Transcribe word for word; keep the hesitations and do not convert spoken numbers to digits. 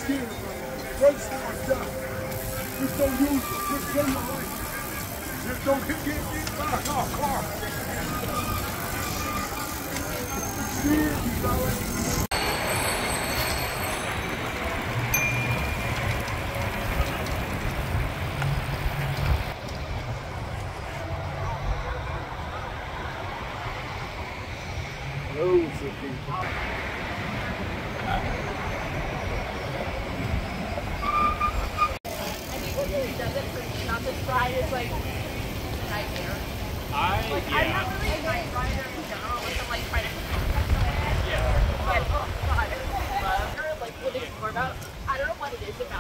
scared, man. Race or die. Just don't use it. Just turn the light. Just don't get, get, get back off car. Scared, you know. Loads of people. Not this ride is like a nightmare. I, like, yeah. I'm not really a night rider in general. Like, I'm like trying to. Yeah. But, oh god, I love her. Like, what it's more about. I don't know what it is about